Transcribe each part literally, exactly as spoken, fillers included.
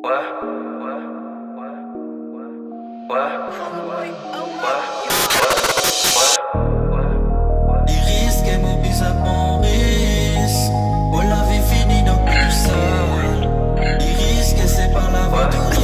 Ouais, ouais, ouais, ouais, ouais. Iris que me pisa mon risque. Oh la vie finie dans tout ça. Iris que c'est par la vie tout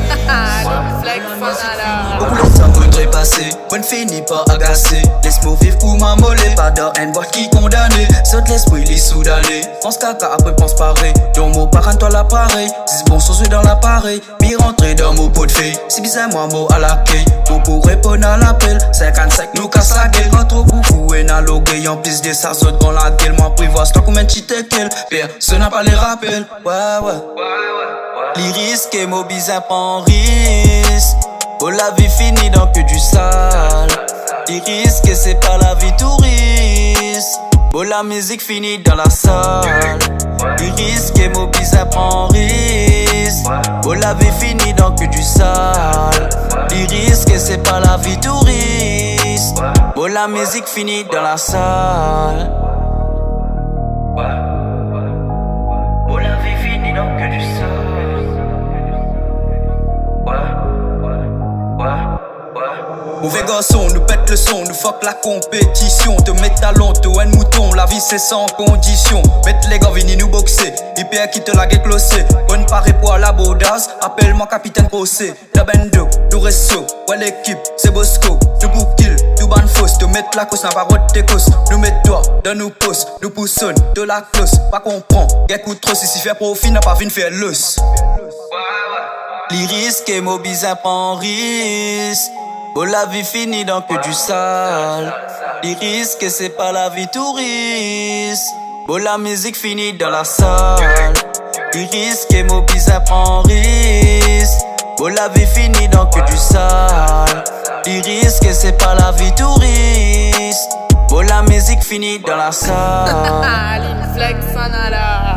beaucoup de temps voudrait passer, bonne finit par agacer. Laisse-moi vivre pour m'ammoler, pas de haine, voir qui condamné. Saute l'esprit, les soudanais. Pense caca, après pense pareil. Dans mon parent, toi l'appareil. Si bon sens dans l'appareil. Mi rentrer dans mon pot de fée. Si bizarre, moi, mot à la quai. Pour pour répondre à l'appel. cinquante-cinq nous casse la gueule. Rentre beaucoup et n'a logué. En plus de ça, saute dans la gueule. Moi, prévois, toi combien de cheater qu'elle. Personne n'a pas les rappels. Ouais, ouais. L'iris qui est mobile, prend risque. Oh la vie finie dans que du sale. L'iris que c'est pas la vie touriste. Oh la musique finit dans la salle. L'iris qui est mobile, prend risque. Oh la vie finie dans que du sale. L'iris que c'est pas la vie touriste. Oh la musique finit dans la salle. Oh la vie finit dans que du sale. Mauvais garçon, nous pète le son, nous fuck la compétition. Te mettre talent, te un mouton, la vie c'est sans condition. Mettre les gars, venez nous boxer, hyper qui te la clossé. Bonne parée pour la baudasse, appelle-moi capitaine Procé. La bendo, nous resto, ouais l'équipe, c'est Bosco. Nous pour kill, nous ban fausse, te mettre la cause, n'a pas rote tes causes. Nous mettre toi dans nos postes, nous poussons de la close. Pas comprend, y'a coup trop, si si fait profit, n'a pas vu faire l'os. L'iris qui est mobile, prend risque. Oh la vie finie dans que du sale. L'iris que c'est pas la vie touriste. Oh la musique finit dans la salle. L'iris qui est mobile, prend risque. Oh la vie finie dans que du sale. L'iris que c'est pas la vie touriste. Oh la musique finit dans la salle. Flex,